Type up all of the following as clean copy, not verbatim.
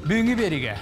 Büyüngü berige.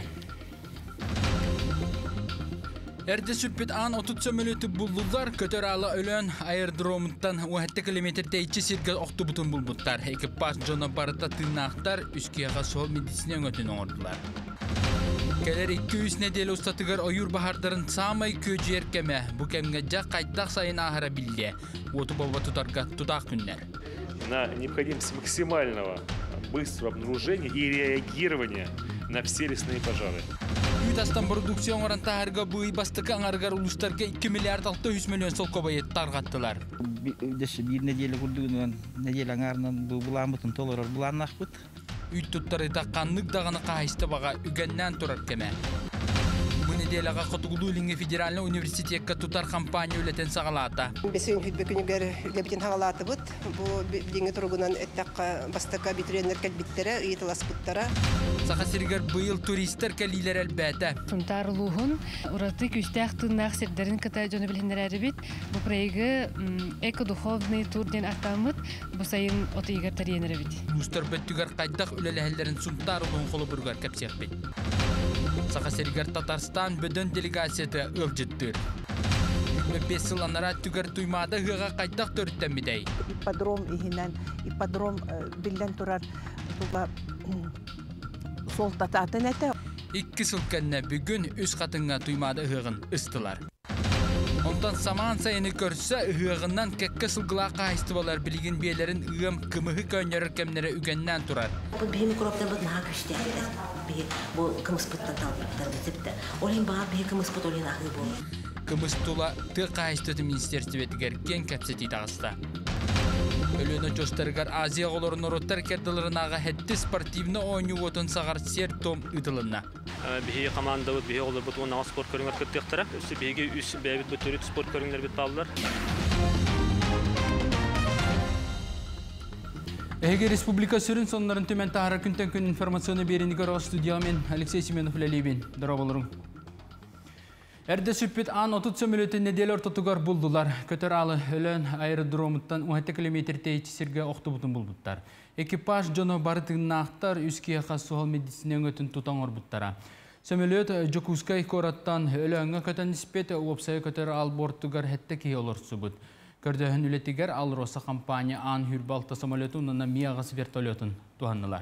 Erdi süppet an 30 sömülütü buldular. Kötör ala ölen aerodromundan 17 kilometrede içi sirke oktubutun bulbutlar. Ekipaj jona barıta tırnaktar üskiyaga sol medisinen ötün oğurdular. Keler 200 nedeli ustatıgar oyur bahardarın samay köcü erkeme. Bu kemgece kaytak sayın ahara bildi. Otu baba tutarga tutak günler. На необходимость максимального быстрого обнаружения и реагирования на все лесные пожары. Ütastan prodüksiyon oranta harga bu bastık anargar uluslarga 2 milyar 600 milyon sol kobayı targattılar. Bir nedeli kurduğundan nedeli anarından bu bulan bütün tolar bulan nakbut. Üt tuttarı da kanlık dağını kahiste baga ügenden turar keme. Bu nedelaga Kotugulu Linge Federalna Üniversiteyekka tutar kampanya ületen sağalata. Besin hütbekünüger lebitin sağalatı bud. Bu linge turgunan ettak bastıka bitirenlerket bittere, iyitilas buttara. Sağa sirger bu yıl turistler keliler elbette. Suntarluğun uğratık üstek tırnak serderin kata jonu bilhinler bit. Bu proyekti ekoduhovny turden atamıt bu sayın otiger tariyener bit. Uluslar bettüger kaydak ülelehlerin suntarluğun kolu burgar kapsiyat bit. Sağa sirger Tatarstan beden delegasiyeti ılcıttır. 5 yıl anara tüger tuymada hıga kaydak törütten midey. İppadrom ihinen, ippadrom bilden turar sol tatatın ete. 2 yıl kenne bugün üst katına tuymada hığın ıstılar. Ondan zaman sayını görse hığından kekke sılgıla kahıstivalar bilgin biyelerin ığım kımıhı könyerir kemlere ügenden turar. Bu bir mikroptan bu naha kıştı bu kımıspıttan talbıttan. Olin bağ bir kımıspıt olin ahı bu. Kımıstula tığ kahıstı ministersiveti gerken kapseti dağısta. Ölüne gösterger Aziya oğulların orotlar kerdaların ağa heddi sportivni oyunu otun sağar ser tom ıdılına. Bihi komanda bud, bihi olur bud, ondan spor körünler kıttıqtıra. Bihi üs bebit bütürüt spor körünler bit ballar. Ege Respublika sürün sonların tümen tahara künten kün informasyonu berini gara studiyamen Alexey Simenov Lelibin. Darabalarım. Erde süppet an 30 sömülötün nedeler tutugar buldular. Kötör alı ölen aerodromuttan 17 kilometre teyici sirge oktubutun bulbutlar. Ekipaj jono barıtığına aktar üskiye khas hol medisinen ötün tutan orbuttara. Sömülöt Jokuskay korattan ölenga kötön nispet opsaya kötör al bortugar hette ki olur subut. Kördöhün ületiger al rosa kampanya an hürbalta samolötün ununa miyağız vertolyotun tuhanlılar.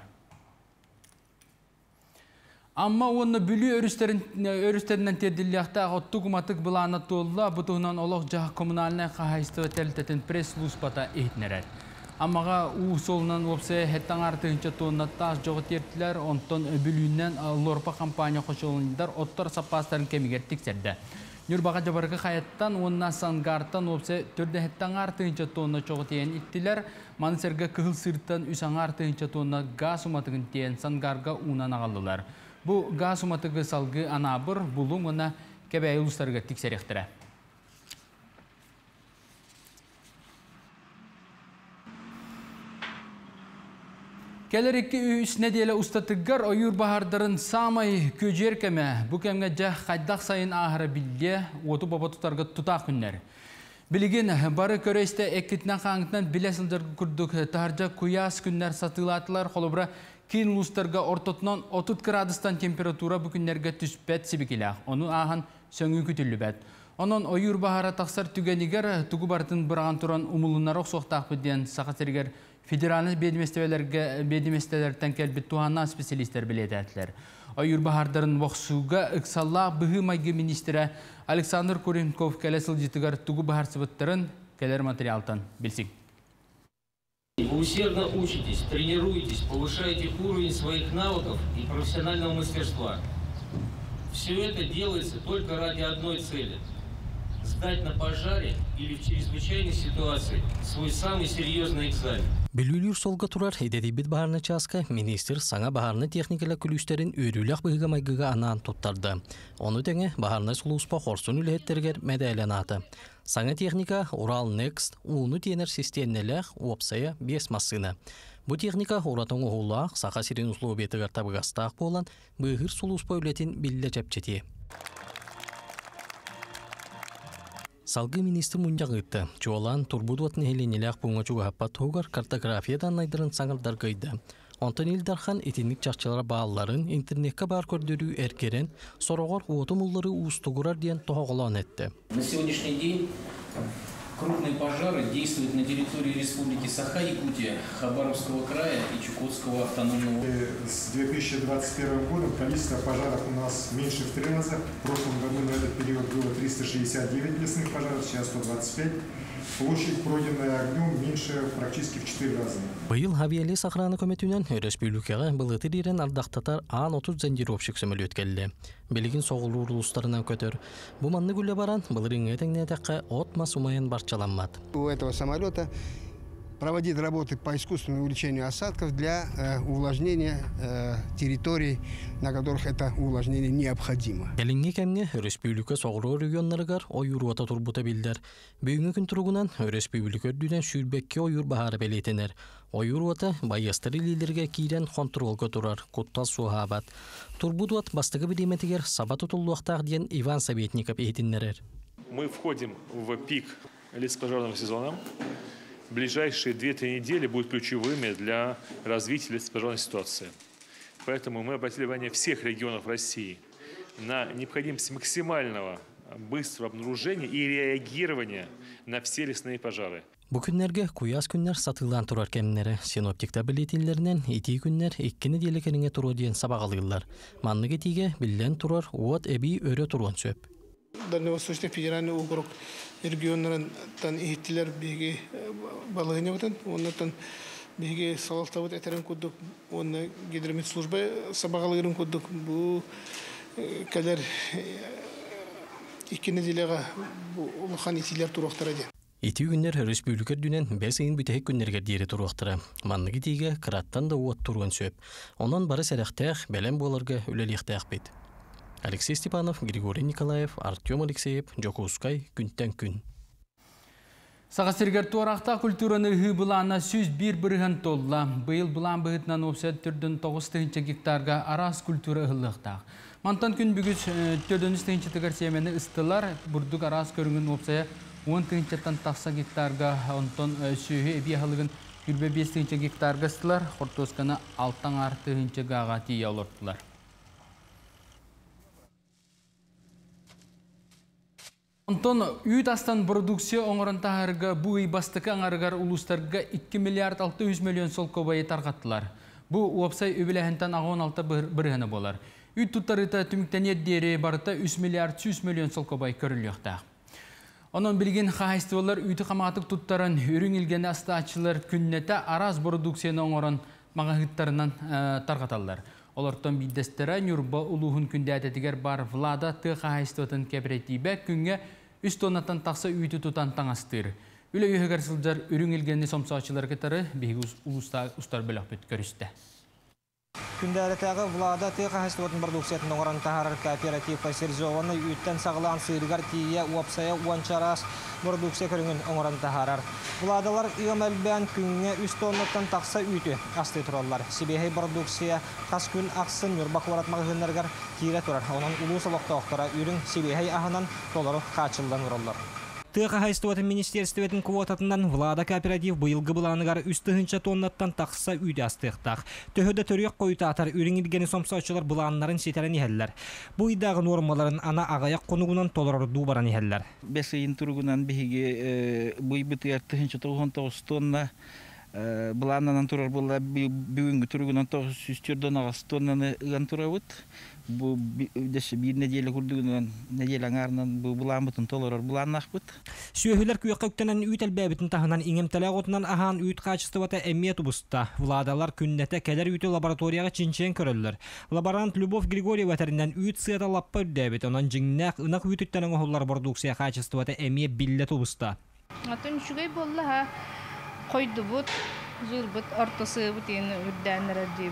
Amma onu bülü örüsterinden terdilliyakta ottukumatık bulana tolla butuğunan olaq jaha kommunalına kahayistı teltetin pres luspata ehtnerer. Amaga u solunan opsaya hettan artığınca tonnatta joğı tertiler onton bülünden lorpa kampanya koşulundar ottor sapasların kemiger tikserdi. Nürbaga jabargı hayattan ondan sangartan opsaya törde hettan artığınca tonna joğı tiyen ittiler. Manserga kıhıl sırttan üsan artığınca tonna gaz umatıgın tiyen sangarga unan ağalılar. Bu gaz umatıgı salgı anabır bulun ona kebey uluslarga tikserektire. Keler 2-3 nedeli ustatıggar oyur bahardarın samay köcer keme bu kemge jah kaydak sayın ahara bilge otu baba tutarga tutak günler. Bilgin barı köreste ekitna kanıtnan bilesildir kurduk taharca kuyas günler satılatılar kolubra kin uluslarga ortotnon 30 gradustan temperatura bu günlerge tüspet sibikila. Onu ahan söngü kütüllü bet. Onun oyur bahara taksar tügeniger tugubartın bırağın turan umulunarok soğutak bidiyen sakaseriger federalni bedimestelerden kelbet tuhanna spesialistler biletetiler. Oyur bahardarın voxsuga ıksalla bıhı maygı ministre Alexander Kurenkov kelesıl jitigar tugu bahar sıvıttırın keler materyaltan bilsik. Вы усердно учитесь, тренируетесь, повышаете уровень своих навыков и профессионального мастерства. Все это делается только ради одной цели – сдать на пожаре или в чрезвычайной ситуации свой самый серьезный экзамен. Bülülür solga turar ededibit baharını çaska minister sana baharını teknikala külüsterin örülük bıhıga maygıga anan tuttardı. Onu denge baharını suluspa horsun ülhetterger medaylanatı. Sana teknika Ural Next unu tener sistemneler opsaya 5 masını. Bu teknika uratın oğulaq sağa sirin usluğu betigar tabıgastaq bolan bıhır suluspa ületin bille çepçeti. Salgı minister munjaq ıttı. Çoğulan turbudu atını helenilaq bunga çuga happat hogar kartografiyadan naydırın sanaldar gıydı. Онтон Илдархан итинник чарчалар bağlıların internetке бар көрдөрүү эркерен сорогор уотумуллары устугурар диен тоголон этти. На сегодняшний день крупные пожары действуют на территории Республики Саха-Якутия, Хабаровского края и Чукотского автономного. С 2021 года количество пожаров у нас меньше в 3 раза. В прошлом году на этот период было 369 лесных пожаров, сейчас 125. Площадь, пройденная огнем, меньше практически в 4 раза. Быйыл Хавиели сахраны көмөтүнөн республикага былыты дирен ардактатар Ан-30 зендировщик сөмөлү өткелди. Белигин соголуу урулустарынан көтөр. Бу манны күлө баран былырың этеңнетекке отма сумайын барчаланмат. У этого самолета проводить работы по искусственному увеличению осадков для увлажнения территорий, на которых это увлажнение необходимо. Келинге кемге республика соғыру регионларыгар ойуруата турбута билдер. Бүгінгі күн тұрғынан республика өрдүден сүйрбекке ойур бахары белетенер. Ойуруата байыстыры лидерге кирен контролға турар, куттал суғабат. Турбудуат бастығы бідеметігер сабат утулуақтақ ден Иван Советников ейтіннерер. Мы входим в пик лесопожарного сезона. Ближайшие 2-3 недели будут ключевыми для развития лесопожарной ситуации. Поэтому мы обратили внимание всех регионов России на необходимость максимального быстрого обнаружения и реагирования на все лесные пожары. Бу күннерге куяс күннер сатылан турар кемнері. Синоптикта билетиллеринен ити күннер 2 неделекеринге туру диен сабағалыйлар. Манныге тиге билен турар уот эби өрө туруан сөп. Дальневосточный федеральный округ регионынан ихтилер беги балыгыня бутан, оннан беги салалтабыт этерен кудук, онна гидромет служба сабагалыгын кудук. Бу калер 2 неделега улахан итилер туруктара ден. Ити күннер республика дүнен 5 айын бүтек күннерге дире туруктара. Манныгы тиге кыраттан да уот туруан сөп. Онан бары сәрәхтәх бәлем боларга үлелихтәх бит. Алексей Степанов, Григорий Николаев, Артем Алексеев, Джокускай, күнтен күн. Сағастергер туарақта культураны бұлана сөз бір-бірігін толла. Бұйыл бұлан бұғытынан опсет түрдің 9 гектарға арас культура ұғылықтақ. Мантан күн бүгіз 4 тігір семені ұстылар, бұрдық арас көріңін опсая 10 тақса гектарға онтон сөйі әбе қалығын 25 гектарға ұстылар, қортосканы 6 арты ғаға тия олырттылар. Онтон үйт астан продукция оңырынтағырға бұй бастықы аңарығар ұлыстарға 2 миллиард 600 миллион сол көбайы тарғаттылар. Бұ уапсай өбіләхінтан 16 бірғаны болар. Үйт тұттарыта түміктен еддері барыта 3 миллиард 100 миллион сол көбайы көріліқтақ. Онын білген қағайстывалар үйті қаматық тұттарын үрің елгені астачылар күннеті араз продукцияны оңырын мағағыттарынан тарғаталар. Олардан биддестері нүрба ұлуғын күнде әтетігер бар влада тұқ қағайстыватын кәбіретейбе күнге 3 тоннаттан тақса үйті тұтан таңастыр. Үлі үйігер сылдар үрің елгені сомсачылар кетары бейгі ұстар бөлік бүт көрісті. Күнде әрітәгі влада тұқ қағайстыватын продукциятын оңыран тағарар кооператив фасерзованы үйттен сағылан сырғар тие уапсая уанчарас продукция көріңін оңыран тағарар. Владалар үйемәлбән күнге 3 тоннаттан тақса үйті асты тұралар. Сибехей продукция қас күн ақсын үрбақларат мағығынларғар кире тұрар. Онан ұлу салықта оқтара үрің Сибехей ағынан толары қачылдан ұралар. Тыға хайстуатын министерстветін квотатынан влада кооператив бұйылғы бұланығар 3 тоннаттан тақса үйді астықтақ. Төхөді төрек қойты атар үріңілгені сомсаушылар бұланларын сетерін ехеллер. Бұйдағы нормаларын ана ағаяқ қонуғынан толырыр дубаран ехеллер. 5 айын тұрғынан бейге бұй бұты 99 тонна бұланынан тұрар бұла бүгінгі тұрғынан 900 тоннаны ұған тұра бұд. Bu bir nedeli kurduğundan nedeli angarından bu bulanbıtın tolarır bulannak bud. Sühüler kuyakıktanan üytel bəbitin tahınan iňemtele otunan ahan üyt kaçıstıvata emmiyet ubusta. Vladalar künnete keler üytü laboratoriyaga çinçen köröller. Laborant Любовь Григорьева тәрінен üyt sığata lappa üddäbit. Onan jiňnaq ınaq üytüttanan oğullar produksiya kaçıstıvata emmiyet billet ubusta. Atın şugay bolla ha koydu bud, zulbut, ortası bud yeni üddänlere deyip.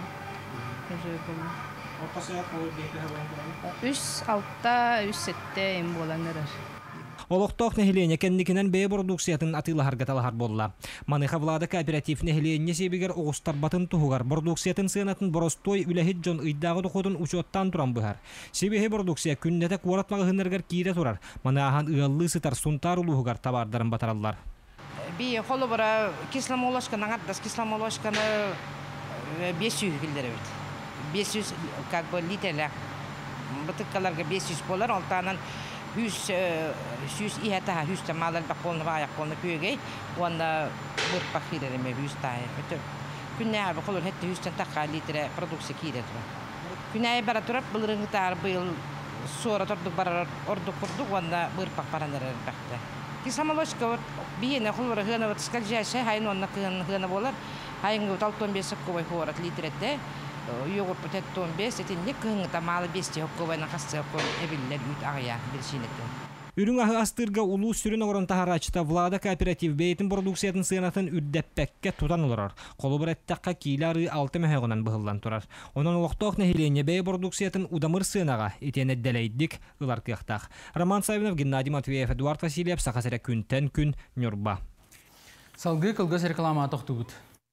Üç altta, üç sette em bolanlar. Олоқтоқ нәхилене кәндікінен бәй продукциятын атылы hargatалар болла. Маныха влада кооператив нәхилене себегер оғыстар батын тұғығар. Продукциятын сыйнатын боростой үләхет жон ұйдағы тұқудын учоттан тұран бұғар. Себеге продукция күннеті қуаратмағы ғынырғар кейре тұрар. Манахан ұялы сытар сұнтар ұлығығар табардарын батаралар. Би холо бара кисломолошканы аңардас кисломолошканы 500 килдер бит. 500 как бы литрлер. Бутылкаларга 500 болар, алтанан 100 ихата 100 тамалар баколны бая колны көйгей, онда бир пахилереме 100 тай. Күнне абы колор хетте 100 такка литр продукция кирет. Күнне бара турап булрыңы тар быйыл сора тордук барар ордук курдук, онда бир пакпарандар бакты. Кисамалошка вот биене холбара гына вот скальжаша хайын онна гына болар. Хайын талтон бесек кубай хорат литретте. Йогурт потет тон бес, этинник гына тамалы бести хоккубайна кассы кон эбиллер ют агая билшинеттен. Үрүң ахы астырга улуу сүрүн орон тахарачта влада кооператив бейтин продукциятын сыйнатын үддеппекке тутан олорор. Колу биреттакка кийлары 6 мехегонан быһыллан турар. Онон олохтоох нехилене бей продукциятын удамыр сыйнага итене делейдик ылар кыяктак. Роман Савинов, Геннадий Матвеев, Эдуард Васильев, Сахасыра күнтен күн Нюрба. Салгы кылгас реклама тоқтубут.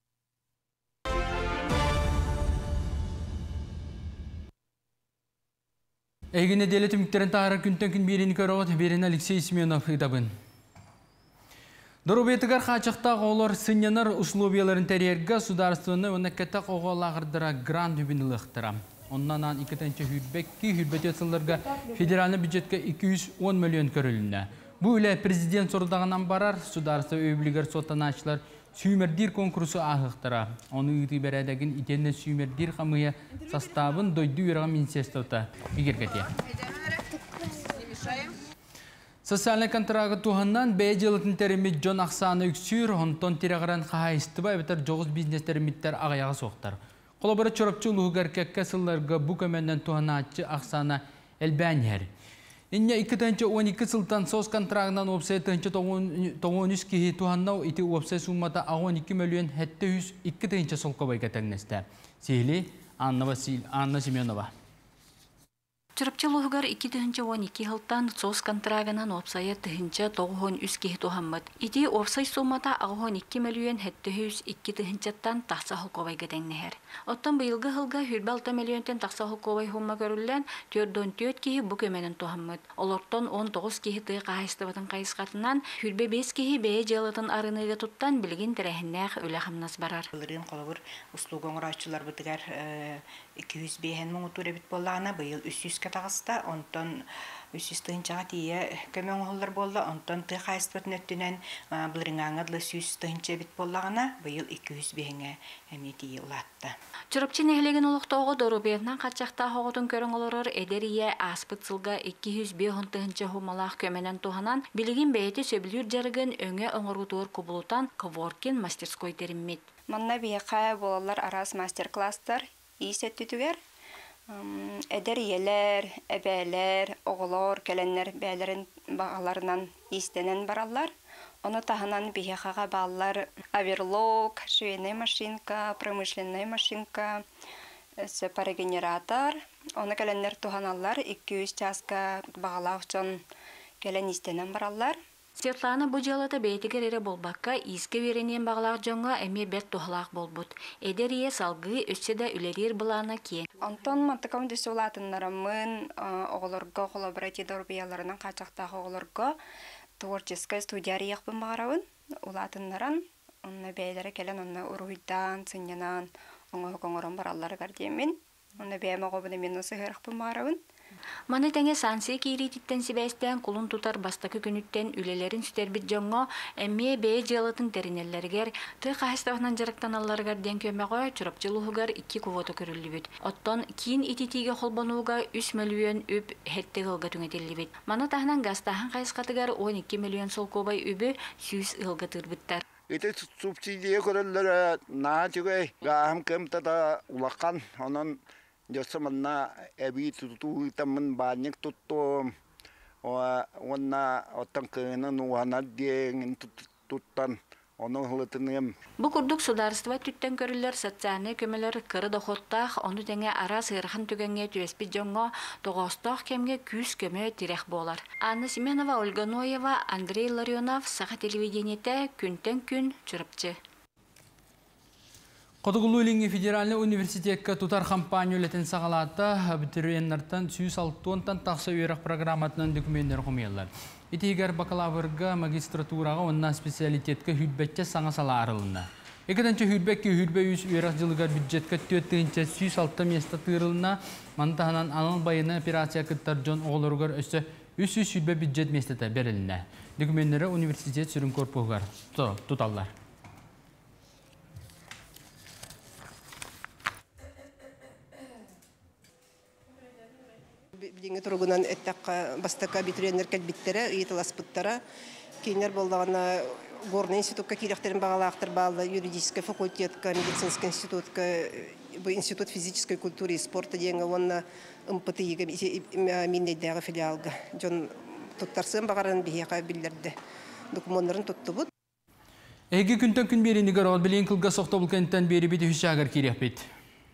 Эгине делет үміктерін тағара күнтен күн берені көріғыт берені Алексей Семенов ыдабын. Дұрубетігер қачықтақ олар сынянар условияларын тәрерге сударыстығыны өнеккеттақ оғалағырдыра грант үбініліқтіра. Оннан 2-ші хүрбекки хүрбет етсілерге федеральны бюджетке 210 миллион көріліне. Бұл үлі президент сұрдағынан барар сударысты өйбілігер соттанашылар сүймердир конкурсы ағықтыра. Оны үті бәрәдәгін итенне сүймердир қамыя составын дойды үйріға министерствота бігергете. Социальный контрагы туғаннан бәй жылытын тәрімет Джон Ақсаны үксүйір, онтон тирағыран қағайыстыбай бітір жоғыз бизнес тәріметтер ағаяға соқтар. Қолабыры чорапчы ұлығығар кәкке сылларға бұ көменден туғанатчы Ақсаны әлбән әр. Инне 2-12 сылтан соз контрагынан опсай 93 кихи туғаннау ити опсай суммата 12 миллион хәтті 2 солқа байға тәңнесті. Сейлі Анна Семенова. Чырапчылығығар 2-12 хылтан соз контрагынан опсайы 9-3 кихи туғанмыд. Ити опсай суммата 12 миллион хәтті 2 тақса хылқовайға тәңнехер. Оттан бұйылғы хылға хүрбалта миллионтен тақса хылқовай хумма көрілен 4-4 кихи бұ көменін туғанмыд. Олортон 19 кихи тығы қағыстыбатын қайысқатынан хүрбе 5 кихи бәе жалытын арыныйға тұттан білген тәрәхіннәқ өлі қамнас барар. Бұлырын қолығыр ұслуғын ұрачылар бұдығар 200 бейхен мұңы түрі біт болағына бұйыл 300 катағыста, онтан 300 тыынчаға тие көмен оғылар болды, онтан тығы қайыстыбатын өттінен бұлырын аңырлы 100 тыынча біт болағына бұйыл 200 бейхенге әме тие ұлатты. Чырапчы нәхілеген олықтауғы дорубетнан қатшақта хоғытын көрін олырыр әдерие аспыт сылға 200 бейхен тыынча хумалақ көменен туғанан білген бәйті сөбілер жарығын өңе оңырғытуыр құбылутан Коворкин мастерской теріммет. Манна бейқа болалар арас мастер-кластар исеттүтігер. Әдер елер, әбәлер, оғылар, кәләнлер бәлерін бағаларынан истенен баралар. Оны тағынан бейқаға бағалар аверлок, швейная машинка, промышленная машинка, парогенератор. Оны кәләнлер туғаналар 200 часка бағалау үшін кәлән истенен баралар. Светлана бұжалата бәйтігер әрі болбаққа иске веренен бағалақ жоңға әме бәт тұғылақ болбұд. Әдерие салғы өсседе үлерер бұлана ке. Антон мантықам дөсі олатынларымын оғылырға, қолабырайти дорбияларынан қачақтағы оғылырға творческая студияри яқпын бағарауын олатынларан. Онна бәйлері кәлін онна ұруйдан, сынянан, оңы қоңырын баралары ғардиемін. Онна бәймі қобыны мен осы ғырықпын бағарауын. Маны тәңе сансы кейрититтен сибәстен құлын тұтар бастақы күніттен үлелерін сүтербіт жоңға әме бәе жалатын тәрінеллергер тұй қағыстағынан жарықтан алларғар ден көмеға чұрапчылығығар 2 кувоты көрілі бүт. Оттан кейін ититиге қолбануға 3 миллион үп хетті ғылға түңетелі бүт. Маны тағынан ғастағын қайысқатығар 12 миллион сол кобай үбі 100 ғылға тұрбыттар. Ити субсидия көрілері наға жүгей ғағым көмтада ұлаққан, онын Жосымына әбей тұтуғытамын бәнек тұттым. Онна оттан күйінің уғана дейін тұттан. Оны ғылытынығым. Бұл күрдік сударыстыва түттен көрілер социальный көмелер кыры доходтақ, оны тәңе ара сыйырхан түгенге түйеспі жоңға тоғыстақ кемге күз көме тирек болар. Анна Семенова, Ольга Ноева, Андрей Ларионов, Саха телевидениеті күнтен күн чұрыпчы. Қодығылуыліңі федеральный университетке тұтар компания өлетін сағалаты бітіренлерден 106-тан тақсы өйрақ программатынан документтер құмелер. Итегер бакалаврға магистратураға онна специалитетке хүтбәтче саңа сала арылында. Ekadınca hürbü yüz üyerak yılıgar büdjetka töttüğünce 106 mesta tırılına mantahanan anıl bayına operasiya kıttar John Oğlurugar ösü 300 hürbü büdjet mestete beriline. Dokümenleri üniversitet sürüm korpuğugar tutallar. Bilgi turgunan ettak bastaka abituriyenler kelbittere, iyitalaspıttara. Кейнер болдағана Горный институтка кейлектерін бағалақтыр балы, юридический факультетка, медицинский институтка, институт физической культуры и спорта дейінгі, онна МПТИ-ге миннейдегі филиалға. Жон тұттарсын бағарын бейеға білдерді. Документарын тұтты бұд. Әйгі күнтен күн берені ғарал білен қылға соқты бұл кәнттен бері беті үшағыр керек бет.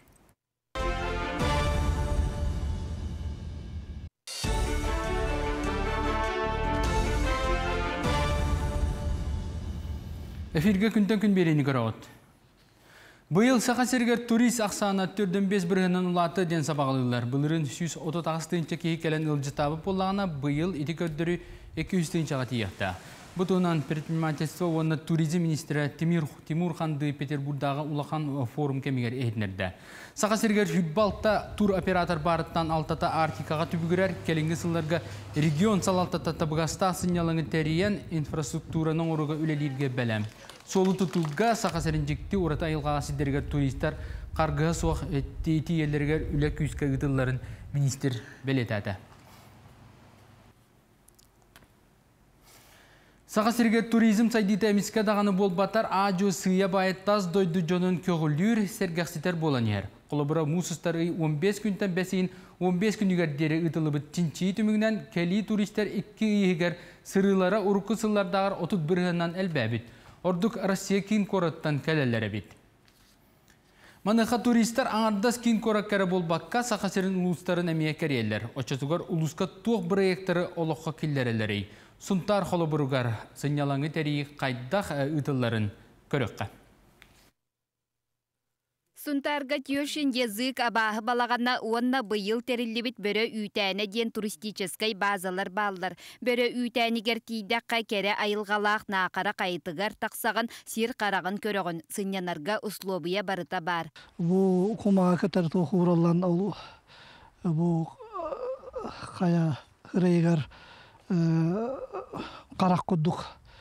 Эфирге күнтен күн берені ғарауыт. Бұйыл Сақасергер турист ақсаны түрдің 5 біргінін ұлаты ден сабағылылар. Бұлырын 130 кейі кәлін ұлжы табып болағына бұйыл еті көрдірі 200 чаға тияқта. Бұтынан предпринимательство оны туризм министрі Тимур Ханды Петербургдағы ұлақан форум кемегер әйтінерді. Сақасергер хүтбалта тур оператор барыттан алтата артикаға түбігірер кәлінгі сылларға регион салалтата табығаста сынялыңы тәрейен инфраструктураның орыға үлелерге бәлем. Солы тұтылға Сақасерінжікті ората айылғаға сидергер туристар қарғыға соқ тейті елдергер үлі күйіскі ғытыларын министр бәлетәді. Сақасергер туризм сайдита әміске дағаны бол батар ажу сыя байыттаз дойды жонын көгілдер сәргәқсетер болан ер. Қолыбыра мұсыстары 15 күнтен бәсейін 15 күнігердері ұтылыбы тінчей түмігінен кәлі туристер 2 егер сырылара ұрқы сыллардағар 31-нан әлбәбіт. Ордық Россия кин қораттан кәлелері бит. Маныға туристер аңардас кин қораккары бол баққа Сақасерін ұлыстарын әмия кәрелер. Очасуғар ұлысқа туық біраяқтары олыққа келлерелері. Сунтар холобуругар сынялаңы тәрейі қайдақ ұтыларын көріққа. Сунтарга түйошин язык абағы балағана уанна бұйыл тәрілібіт бөрі үйтәні ден туристическай базалар балдар. Бөрі үйтәнігер тейдаққа кәрі айылғалақ нақара қайтығар тақсаған сир қарағын көріғын сынянарға ұслобыя барыта бар. Бұл құмаға кәтір тоқуралан олу. Бұл қая ғырайғар қарақ күддік.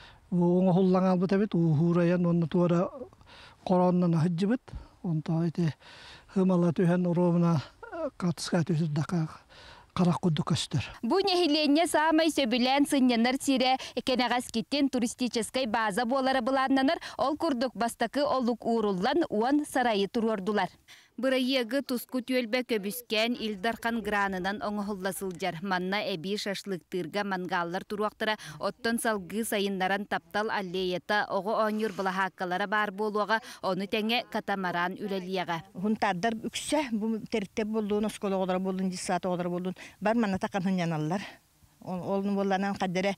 Оңа құллаң албыт әбет, ұғыраян оны туара қораннан ғыджы біт. Онта әйте ғымала түйен ұровына қатысқа түйсірдіға қарақ күддік өстір. Бұл нехиленне самай сөбілен сынянар сире екенағас кеттен туристическай база болары бұланнаныр, ол күрдік бастақы олық ұрылан уан сарайы тұрордулар. Бұрайығы тұсқы төлбе көбіскен илдарқан гранынан оңғыласылжар. Манна әбі шашлықтырға мангаллар тұруақтыра оттон салғы сайынларан таптал аллеята оғы оңыр бұлахаққалары бар болуға оны тәңе катамаран үлелияға. Хунтардар үксе, бұл терттеп болуын, осколы оғдары болуын, дисаты оғдары болуын, бар мана таққан хынyaналар. Олны болланан қаддары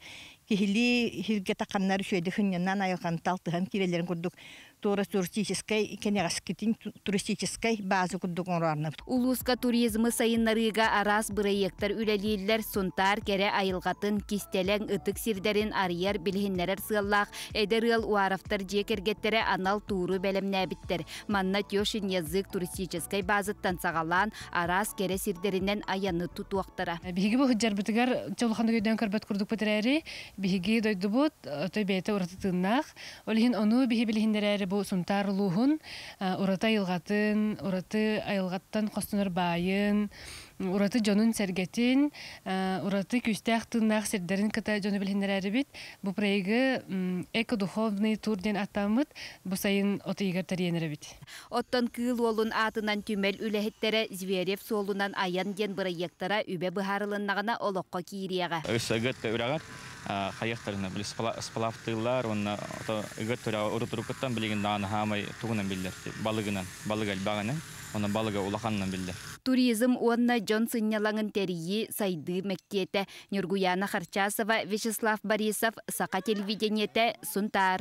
кехили хирге таққаннар шөйді хынянан айылған талтыған кирелерін көрдік. Туристической, кенегаскитин туристической базы күрдік оңрарны. Улуска туризмы сайынларыға арас бұрайектар үлелейлер сунтар кәрі айылғатын кистелен ұтық сирдерін арияр білхінлерер сығаллақ, әдеріл уарафтар жекергеттері анал туыру бәлемнәбіттер. Манна тёшин язык туристической базыттан сағалан арас кәрі сирдерінен аяны тұтуақтара. Бігі бұл хүджар бұтығар чолықанды көйден көрбәт күрдік бұтырәрі, бігі дойды бұт, өтой бәйті ұратытыннақ. Олығын оны бігі білхіндерәрі бұл сунтар ұлуғын, ұраты айылғатын, ұраты айылғаттан қостыныр байын, ураты жонун сергетин, ураты күстәк тыннақ сердерин кыта жону білхендер әрібет. Бұл проегі эко-духовный турден аттамыд, бұл сайын отыйгар тариенер әрібет. Оттан кыл олын атынан түмел үләхеттері Зверев солунан аян ден проектара үбе бұхарылыннағына олыққа кейрияға. Өсігіт үрағат қаяқтарына білі сплавтылар, оны үгіт ұрытырықыттан білеген дағаны хамай туғынан білдер, балығынан, балығы әлбағынан. Оны балыға улақанынан білді. Туризм онна Джон Сынялаңын тәрейі сайды мәктеті. Нюргуяна Харчасова, Вячеслав Борисов, Сақа телевидениеті, Сунтар.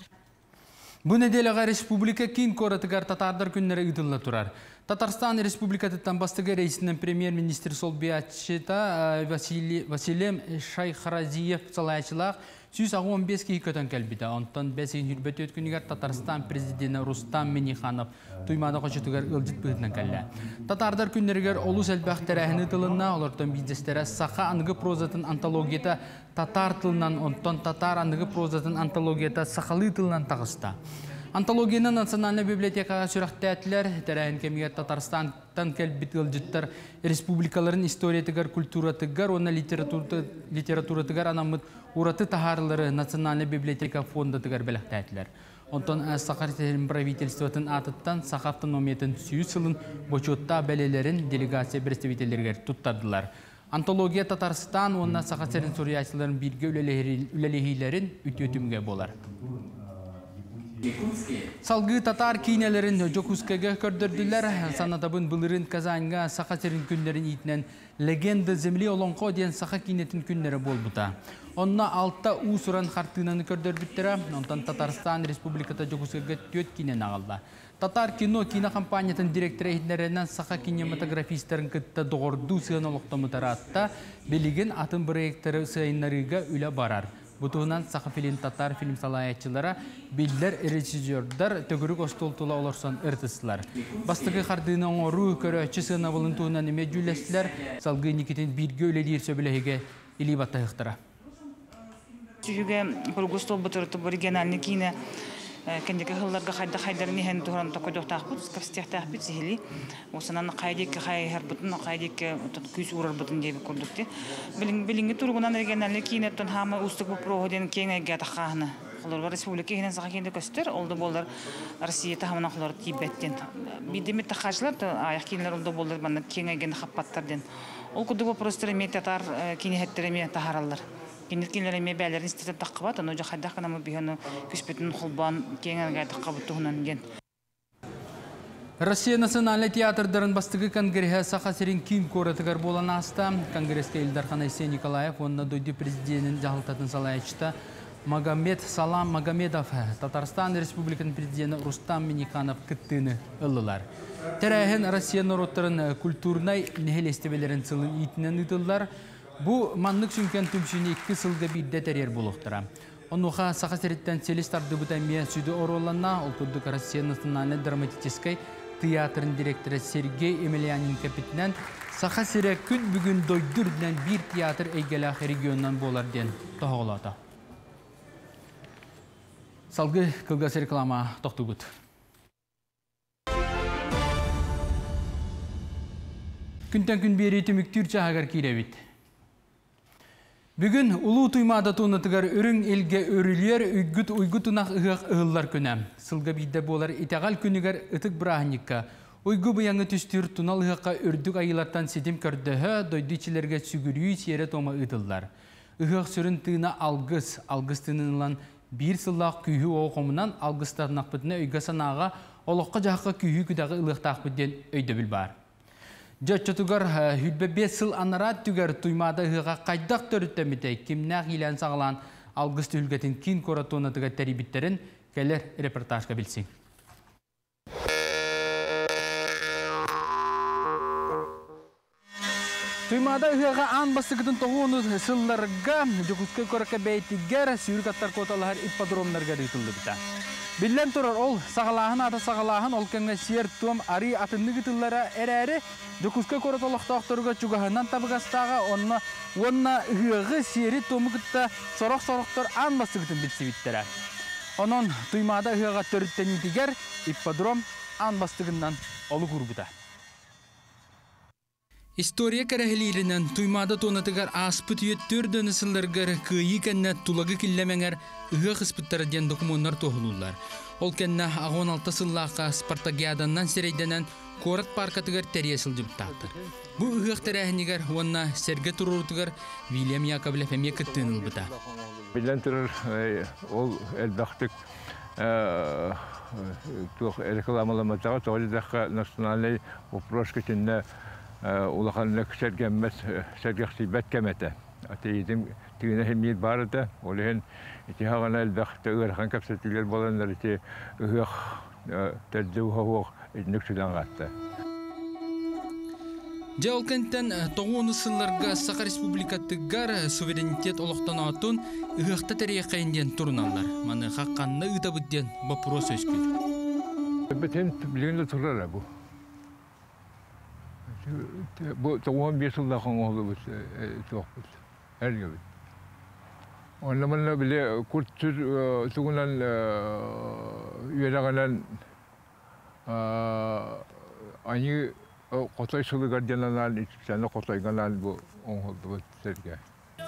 Бұл неделіға республика кейін қоратығар татардар күннері ұйтылы тұрар. Татарстан республикатыттан бастығы рейсінің премьер-министр Солбиатчета Василем Шайхаразиев салайчылақ 15 ки көтөн келбиде. Онтон бесин хүрбөт өткүнүгөр Татарстан президенти Рустам Миниханов туймада кочутугар ылжыт быгынан келле. Татардар күннергер олус элбах терәһини тылына, олортон бизнестере саха ангы прозатын антологията татар тылынан, онтон татар ангы прозатын антологията сахалы тылынан тагыста. Антологияны Национальный библиотекага сүрәхтәтләр, терәһин кемигә Татарстан келбит ылжыттар, республикаларын историятыгар, культуратыгар, оны литературатыгар анамыт ураты тахарлары Национальный библиотека фондатыгар беләхтәтләр. Онтон Сахар правительствотын атыттан Саха автономиятын сүйүсылын бочотта бәлелерин делегация представительлерге туттардылар. Антология Татарстан, онна Саха суриясыларын бирге үлелехилерин үтөтүмгө болар. Салгы татар кинелерин Жокускага көрдөрдүлөр. Санатабын былырын Казанга Саха серин күннерин итинен легенда земли олонко диен Саха кинетин күннери болбута. Онна алта усуран хартынаны көрдөрбүттөрө. Онтан Татарстан Республиката Жокускага 4 кинен агалда. Татар кино компаниятын директоры хитнеринен Саха кинематографистерин кытта догорду сыаналыктамытаратта билигин атын проекттери сайыннарыга үлө барар. Бутуынан Саха татар фильм салаятчылары биллер режиссердар төгүрүк остолтула олорсон ыртысылар. Бастыгы хардыны оңору көрөчү сына болунтуунан эме жүлеслер салгы никитин бирге үлелир сөбүлеге или батахтара. Жүгө бургустол бутурту оригинальный кино кендеке хылларга хайдарын хен туран токодоктакпыт, капстехтакпыт сихили. Осынан кайдик хайхарбытын, кайдик күз урарбытын деп көрдүктү. Билинги тургунан региональный киноттон хама устук проходен кеңеге таканы. Холор республика хенен сага кенде көстөр, олду болдар Россия тахамына холор Тибеттен. Бидеме тахачлар аяк кинолер олду болдар бана кеңеген хаппаттарден. Ол куду вопростар эме татар кинехеттереме тахараллар. Кинеткинлереме бәлерин истетеп таккыбат, аны жахайда канамы биханы күспетин холбан кеңенге таккыбытугунан ген. Россия национальный театрдарын бастыгы конгрессе Саха серин ким коратыгар болан аста. Конгресске Илдархан Айсен Николаев, онна дойды президентин жагылтатын салаячта Магомед Салам Магомедов, Татарстан Республикатын президенти Рустам Миниханов кыттыны ылылар. Терәһен Россия народтарын культурнай нехелестебелерин сылын итинен ытыллар. Бу маннык сүнкен түмшүнү 2 сылга бирде терер болуктура. Онуха Саха сериттен селистарды бутамия сүдү ороланна, олкудук Россия национальный драматической театрын директоры Сергей Емельянин капитнен Саха сере күн бүгүн дойдурден бир театр эйгелах регионнан болар ден тоголата. Салгы кылгас реклама токтугут. Күнтен күн бери түмүктүр чагар киребит. Бүгін улуу туймада туынатыгар өрің елге өрілер үггіт уйгутунақ ұғық ұғылар күні. Сылға бейді болар итағал күнігер ұтық бірағыныққа. Уйгу бұяңы түстір тунал ұғыққа үрдік айылаттан сетім көрдігі дойдычылерге сүгірүй сері тома ұтылар. Ұғық сүрін тыына алғыз тынылан бір сыллақ күйі оғымынан алғыстарнақ бұтына өйгі санаға олыққа жаққа күйі күдағы ұлықтақ бұден өйді біл бар. Жөтчөтүгөр хүлбе 5 сыл анарат түгер туймада ыға қайдақ төріттеміде кимнақ илән сағылан алғыз түлгетін кин коратуынатыға тәрибіттерін келер репортажға білсің. Туймада ыға ан бастығытын тоғуыны сылларға жүкізгі көрікі бәйтігер сүйіргаттар коталар иппадромларға ритылды біта. Билен турар ол сағалағын ата сағалағын ол кәңе сер туам ари атынны гытыллара әрәрі жүкізгі көретолықтақтырға чуғағынан табығастаға онна ығы сері туамы күтті сорық-сорықтар ан бастығытын білсі біттері. Онын туймада ыға төріттен етігер иппадром ан бастығынан олы күрбіта. История кәрәхелерінен туймада тонатыгар аспыт үйеттөрді нысыларғар күйі кәнне тулагы кіллемеңер ұғы қыспыттары ден документар тоғылулар. Ол кәнне ағон алты сыллаққа Спартакиаданнан серейденен Корат паркатыгар тәрие сылжымтақтыр. Бұ ұғық тәрәхінігер онна сәрге тұрыртыгар Вильям Яковлев әме күттіңіл бұта. Білен тұрыр ол әлбәқтік рекламаламатаға тоғылдаққа национальный вопрос кетінне улаханлык сәргәммәс сәргәхсибәт кәмәтә. Атейдем тигене хемил барыда, олен итихагана әлбәхтә үрхан капсәтилер боланлар ите үгөх тәддү хавык иднүк сүлән гатта. Жалкантан тоғуны сылларға Сақа Республикаттығар суверенитет олықтан атын ұғықта тәрие қайынден тұрыналар. Маны қаққанны ұдабыдден бапырос өскіл. Бәтен білгенде тұрар бұл. Бұл тоғуын 5 жылда қаңғылы бұд, тоқ бұд. Әрге бұд. Онламанна біле күрт түр тұғынан үйерағанан аңы Qotoy sulu gardiyanlar içinde qotoyganlar bu oğuldu serge.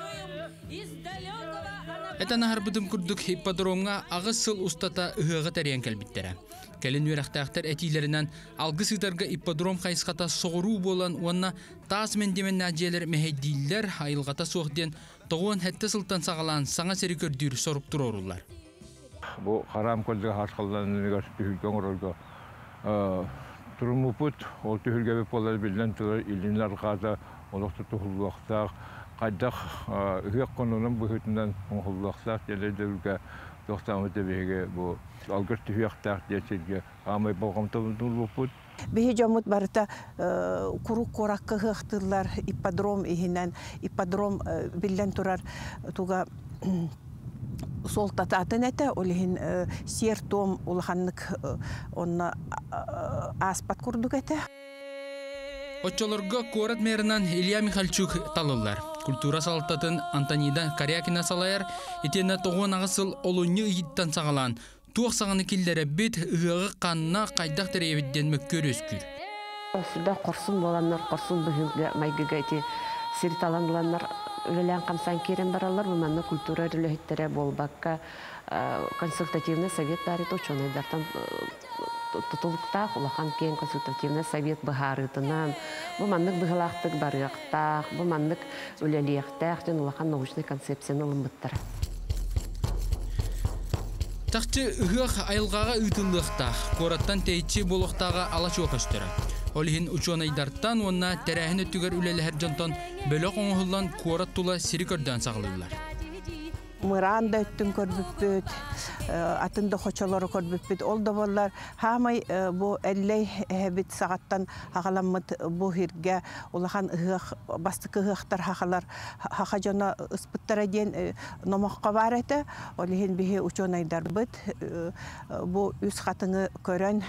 Etan harbıdım kurduk hippodromga ağısıl ustata ıhığı tariyan kelbittere. Kelin üyeraktağıtlar etilerinden algı sıdarga hippodrom kayısqata soğuru bolan ona taz mendemen naciyeler meheydiller ayılgata soğudien toğuan hette sıltan sağalan sana seri kördür sorup dururlar. Bu haram kolduk harçkalarını gösterdiği orada Turumuput, o tühülgebe polar bilden tutar ilimler kata, olukta tuhulluqta, qaydak hüyek konunun bu hütünden tuhulluqta, jelerde ülke dostamı tebege bu algır tühüyekta geçirge, amay balgamta turumuput. Bihi jamut barta kuruk korakka hıhtırlar, ippadrom ihinen, ippadrom bilden turar tuga sol tatatın ete, olihin siertom ulhanlık onna aspat kurduk ete. Oçolorga korat merinan Ilya Mikhalchuk talıllar. Kultura saltatın Antonida Karyakina salayar, etene toğun ağısıl olunyu iyitten sağalan, tuğ sağını killere bit ığı kanına qaydak tereyevitten mökkör öskür. Suda korsun bolanlar, korsun bühünkle maygıga eti sirit alanlar, Өлелән қамсан керен баралар, бұманна культура рөліхеттері болбаққа консультативный совет бәрі точонайдартан тұтылықтақ, ұлақан кен консультативный совет бұхарытынан, бұманнық бұғылақтық барықтақ, бұманнық өлелияқтақ, ден ұлақан научный концепцияны ұлымбыттар. Тақчы ұғық айылғаға ұйтылықтақ, қораттан тәйтші болуқтаға алаш оқыстыры. Олихин учонайдартан онна тәрәхін өттігер үлелі әржантан бөлік оңғылдан қорат тұла сирі көрден сағылылар. Мыранда өттін көрбіппіт, атында қочалары көрбіппіт. Ол да болар, хамай бұл әллей әбіт сағаттан хақаламмыд бұл хирге, олақан бастықы ғықтар хақалар, хақа жона ұспыттара ден номаққа бар әті. Олихин бігі учонайдар бұд, бұл үз қатыңы көрін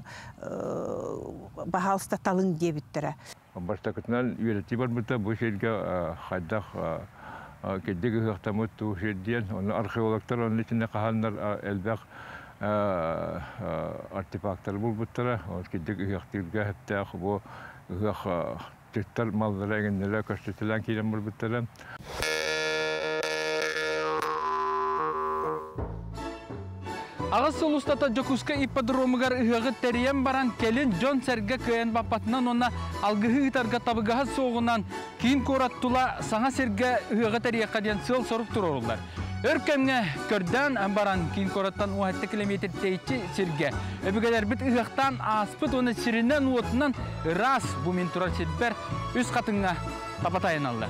бағалыста талың дебіттірі. Бастақытынан үйреті бар бұлта бұл жерге қайдақ Kedegi hıhtamı tuğuşediyen, onu arkeologlar onun içinde kahanlar elbaq artefaktlar bulbutlara. Kedegi hıhtirge hatta bu hıh tüttar mallara egenneler köştetilen kilen bulbutlara. Ağız ulustata Jokuska ippadromugar ıhığı teriyem baran kelin John Serge köyен bapatından ona algıhı ıtarga tabıgahı soğunan kiin korattula sana Serge ıhığı teriye kadiyan sıl sorup dururlar. Örkemge körden baran kiin korattan 17 kilometre teyçi Serge. Öbügeler bit ıhıqtan aspıt onu sirinden uotunan ras bu minturar silber üst katına tapatayan allar.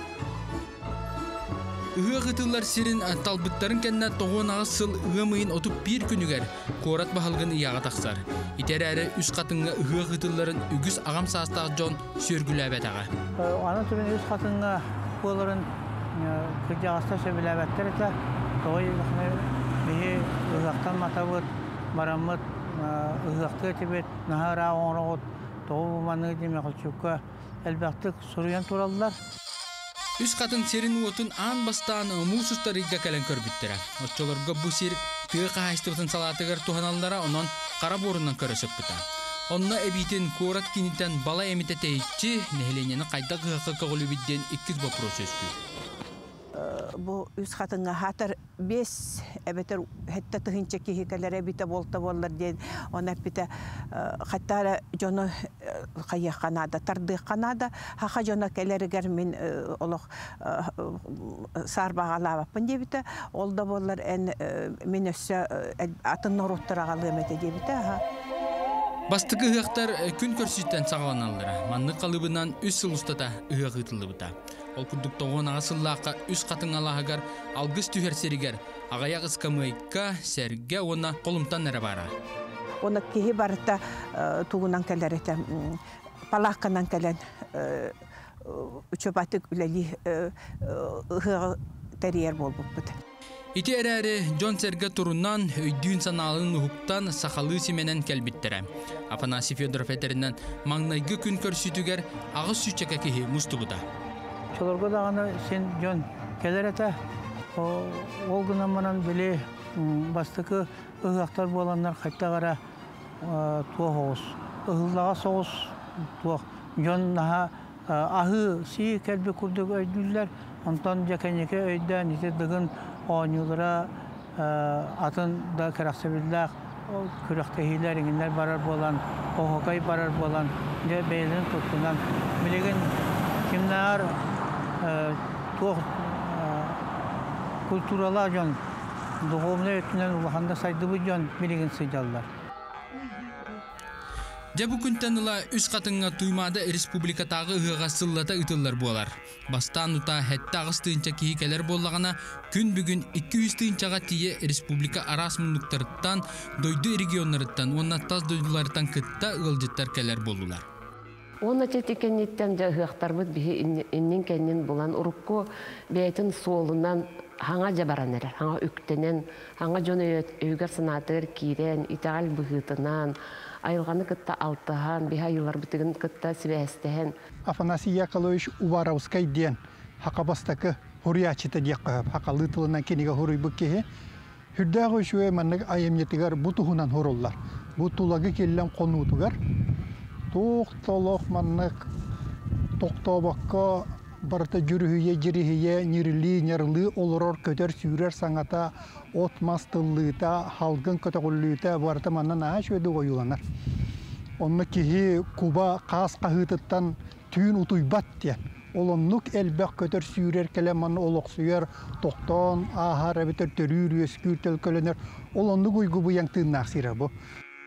Ühü gıtıllar sirin talbıtların kendine toğun ağısıl ığımıyın otup bir günüger korat bahalgın iyağa taqsar. İterəri üst katınga ühü gıtılların ügüs ağam sastaq John sürgüləbət ağa. Ana tübün üst katınga koların kırca ağasta söbüləbətlər etlər. Toğu bihi ığıqtan matabıt, maramıt, ığıqtı etibet, nahara oğrağıt, toğu bumanı demekilçukka elbaqtık soruyan turallar. Üst katın serin uotun an bastan musustarıga kelen körbüttürä. Otçolarga bu sir tığıqa haystıbıtın salatıgar tuhanallara onan qara borundan körösöp bita. Onna ebitin korat kiniten bala emite teyitçi nehilenyeni qayda qıqı qıqılü bidden 200 bopro sözkü. Bu üst katınga hatar 5 ebeter hette tıhınca ki hikalere bite bolta bollar diye ona bite hatta jonu kayya kanada tardı kanada haqa jona keleriger min oloq sarbağala bapın diye bite olda bollar en minössä atın noruttıragalı emete diye bite ha. Bastıkı hıqtar gün körsütten sağlananlara manlı kalıbından üst sılustata ıhı gıtıldı bita. Ol kurduk toğun ağısıllaqqa üst katın alağıgar algıs tüher seriger ağayak ıskamıyka serge ona kolumtan nere bara. Ona kihi barıta tuğunan keller ete Palakkanan kelen uçobatık üleli teriyer bolbuput. İti ereri John Serge turundan öydüğün sanalının hukuktan sakalı simenen kelbittere. Afanasi Fyodorov eterinden mağnaygı gün körsütüger ağız süçeke kihi mustubuda. Çolorga dağına sen John keler ete ol gınamanan bile bastıkı ıhaktar bu olanlar hatta gara tuğ oğuz. Ihıllağa soğuz tuğ. John daha ahı si kelbi kurduk öydüller. Ondan jakeneke öyden ite dığın oğunyulara atın da kıraksabillah kürektehiler inginler barar bolan, oğukay barar bolan de beylerin tuttuğundan bilgin kimler tuğ kulturalar jon doğumlu ötünen ulahanda saydı bu jon bilgin sıcallar. Jabu kuntanıla üst katınga tuymada respublikatağı ıhığa sıllata ıtıllar bolar. Bastan uta hette ağыстığınca kihikeler bollağına gün bugün 200 tığıncağa tiye respublika arasmınlıklarıttan doydu regionlarıttan onna taz doydularıttan kıtta ılcıttar keler bollular. Ona çetikenitten ıhıqtar bud bihi innin kennin bulan urukku beytin solundan hanga jabaranlar, hanga üktenen, hanga jonu öygər sınatır kiren, itaal bıhıtınan, ayılğanı kıtta altıhan, biha yıllar bitigin kıtta sivestehen. Afanasi Yakovlevich Uvarovskay diyen Hakabastaki huriyatçıta diyakıp, hakalı tılından keniga huruy bükkehe, hürdağ şüve mannak ayemnetigar butuhunan horullar. Butulagı kellen konutugar, toqtoloq mannak toqtobakka barta jürühüye jirihiye nirli nirli oluror köter sürer sangata otmas tıllıta halgın kötөгүллүүтэ barta mannan aş ödü koyulanar. Onu kihi Kuba qas qahıtıttan tüyün utuybat diyen. Olonluk elbek köter sürer kelemanı oloq süyer toqton ahara biter törür yöskür tölkölener. Olonluk uygu bu yang tığnaqsira bu.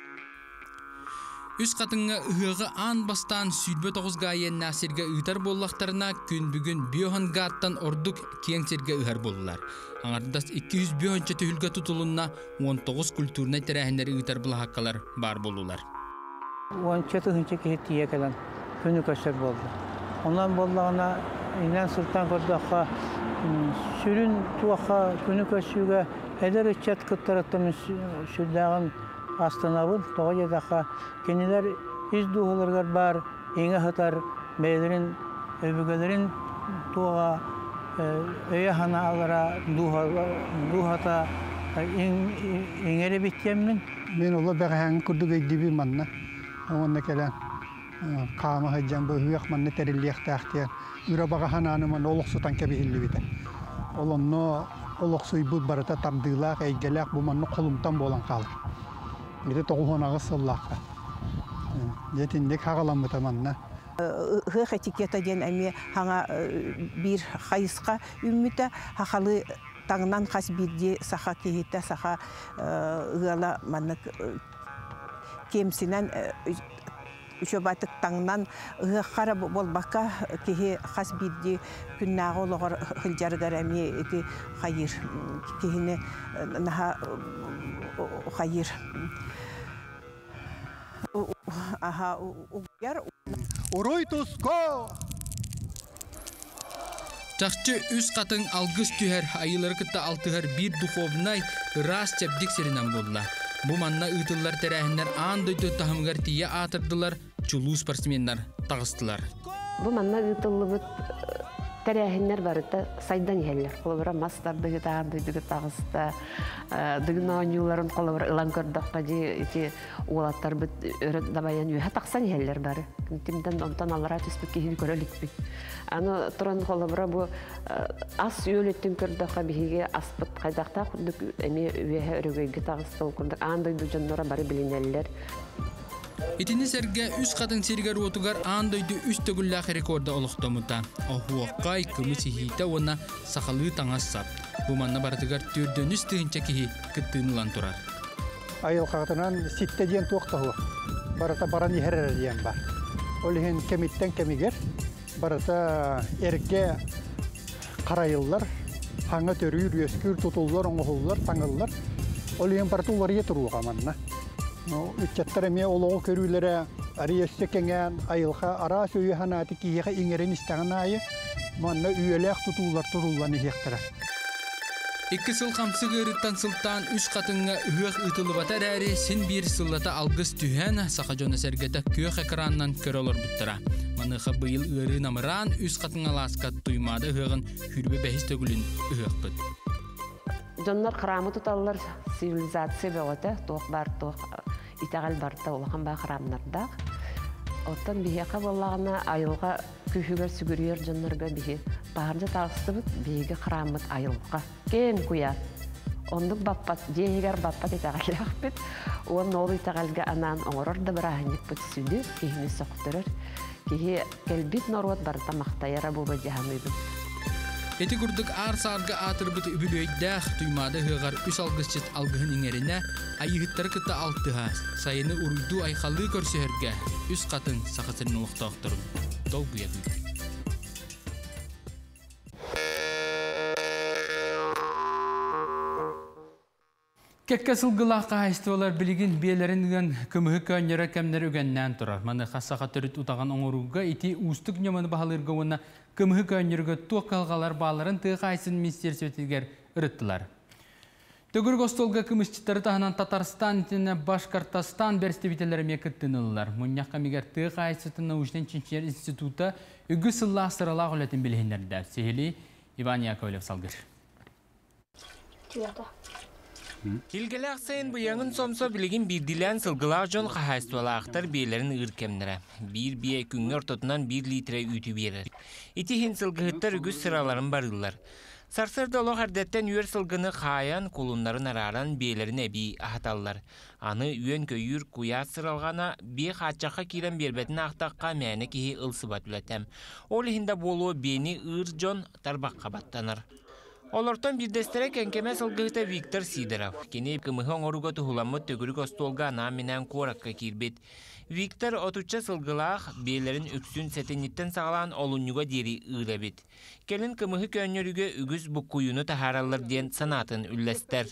Üst katınga ıhığı an bastan südbe 9 gayen nasirge ıtar bollaktarına gün bugün biyohan gattan orduk kiyengsirge ıhar bollular. Anardas 200 biyohan çeti hülga tutulunna 19 kulturna terehenleri ıtar bulahakkalar bar bollular. 10 çeti hınçı kehittiye kalan günü köşer boldu. Ondan bollağına inen sırttan kordakka sürün tuakka günü köşüge eder içet kıttarattan sürdağın Astanabın, toğa yedaka kendiler iz duhulargar bar, enge hatar, beylerin, öbügelerin toğa, öye hanalara duhata, engere bitkenmin. Ben ola beğen kurduk edibi manna, onunla kelen kama haccan bu hüyak manna terilliyek tahtiyan, üra bağa hananı manna oluqsutan kebihilli biter. Olonno oluqsuy bu barata tamdığılak, eygelak bu manna kolumtan bolan kalır. Bir de toğuğun ağız sallakka. Yetindik hağalan butamanna. Hıh etiketa den emi hana bir hayıska ümmüte hakalı tağından kas birdi saha kehite saha ığala manık kemsinen Üçobatık tağından ığıqara bolbakka kehi kas birdi günnağı oluğur hıljarıgar emi eti hayır kehine naha hayır. Aha, uyar. Oroytusko. Çakçı üst katın algıs tüher ayıları kıtta altıhar bir duhovnay ras çepdik serinen boldular. Bu manna ıtıllar terehenler an doydu tahımgar tiye atırdılar, çuluğu sportsmenler tağıstılar. Bu manna ıtıllıbıt terehenler barıda saydan yeller. Kolabara mastar dıgı tağır dıgı tağısta, dıgın oyuncuların kolabara ılan kördakka iti uğulattar bit öğret dabayan yuha taqsan yeller barı. Timden ondan alara tüspük kehini körelikpik. Anu turan kolabara bu as yölettin kördakka bihige aspıt kaydakta kurduk emi üyehe örögeygi tağıstan kurduk. Anday ducanlara barı bilineller. İtini serge üst katın serger otugar andaydı üst tögüllağ rekorda oluqtamuta. Ohuaqay kımısı hita ona sakalı tangassap. Bu manna barıtıgar tördön üst tığınca kihi kıttığınılan turar. Ayıl qağıtınan sitte diyen tuaqtahu. Barata baran yeherer diyen bar. Olihin kemitten kemiger. Barata erge qarayıllar. Hanga törüyür, yöskür tutullar, oğullar, tanıllar. Olihin barata ularıya turuğa manna. Üçetler eme oloğu körüylere Ariyesse kengen ayılha ara söýü hanaty kiýe iňeren istaňaýy. Manna üýelek tutular turulany hektara. 2 сыл қамсы ғырыттан сылттан 3 қатынға үйек ұтылы батар әрі сен бір сыллата алғыз түйен сақа жоны сәргеті көк экраннан көр олар бұттыра. Маныға бұйыл ұйры намыран 3 қатынға ласқат тұймады ғығын хүрбе бәхіс төгілін үйек бұд. Жонлар қырамы тұталылар цивилизация бәуәті тоқ бар тоқ итағал барда олған ба қырамнардақ. Оттан бейеқа болағына айылға күйігер сүгірер жонларға бейе бағарда тағысты бұд бейге қырамыд айылға. Кен күйар. Ондық баппат, жейгер баппат итағалақ бет. Оның ол итағалға анан оңырыр да бір ағынек бұд сүді, кейіні соқтырыр. Кейі келбит норват барда мақтайыра бұл бәдіғаны бұд. Эти күрдік ар-сарғы атыр бұд үбілөйдәқ тұймады ғығар үс алғысчет алғығын еңеріне айығыттары күтті алтыға сайыны ұрыйду айқалы көрсеерге үс қатын сақасырын ұлықта оқтырын. Дол бұйады. Кекке сылғылаққа айстывалар білігін бейлерін күмігі көнері кәмнері үгеннен тұрар. Маны қасаға түріт ұтаған оңыруға ити ұстық неманы бағалырға оны күмігі көнерігі туқ қалғалар бағаларын тұғы айсын министерсі өтілгер ұрыттылар. Төгір қостолға күмісчіттері тағынан Татарстан, Башқартастан бәрістебетелері мекіттінілілер. Мұнияққа мегер тұғы айсытын научный чинчер институты үгі сылла сыралақ үлетін білгендерді. Сейхили Иван Яковлев салғыр. Илгелек сайын бұяңын сомсо білігін бірділен сылғылақ жон қағайстуалақтар бейлерін ұркемдері. Bir бие күңнер тұтынан 1 литре үті берір. Итихін сылғыттар үгіз сыраларын барылар. Сарсырды олық әрдеттен үйер сылғыны қаян қолынларын араран бейлерін әбей ағаталар. Аны үйен көйір куя сыралғана бей қатчаққа керен бербетін ақтаққа мәні кейі ылсыбат үлетем. Ол ехінде болуы бейні ұр жон тарбаққа баттаныр. Олортон бірдестері кәнкеме сылғыта Виктор Сидоров. Кене кімігі оңыруға тұхыламы төгірік остолға наминен қораққа кербет. Виктор отуча сылғылақ бейлерін үксін сәтенеттен сағалан олынуға дері ұйрабет. Келін кімігі көнеріге үгіз бұққойыны тахаралар ден санатын үлләстер.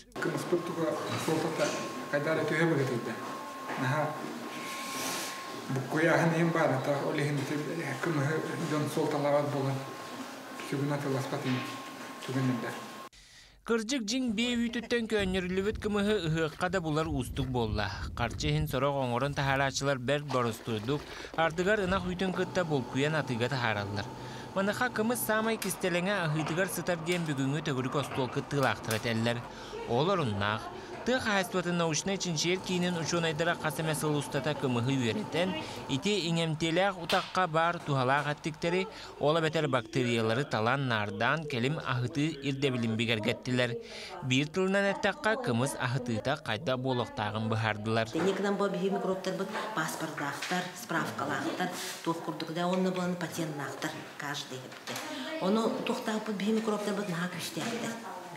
Кыржык жин бей үйтіттен көнерлібіт кімігі ұғыққа да бұлар ұстық болла. Қарчыхын сұрық оңырын тахарачылар бәр борыстырдық, ардығар ұнақ үйтін күтті бол күен атыға тахаралар. Маныға кіміз самай кістеліңе ағытығар сытар ген бүгінгі төгірік остолқы тылақтырат әлілер. Олар ұннақ. Тық хайстватын научный чинчер кейінен ұшонайдыра қасымасыл ұстата кімігі үйереттен, ити иңемтелек ұтаққа бар тухалақ аттіктері, ола бәтер бактериялары талан нардан келім ағыты ирдебілін бігергеттілер. Bir тылынан әттаққа кіміз ағытыта қайда болықтағын бұхардылар. Некідан бұл бігі микробтар бұл паспордақтар, справкалақтар, тоқ күрдікде оны бұланы патентнақтар каждый епті. Оны тоқтағы бұл бігі микробтар бұл наға күштәқтір.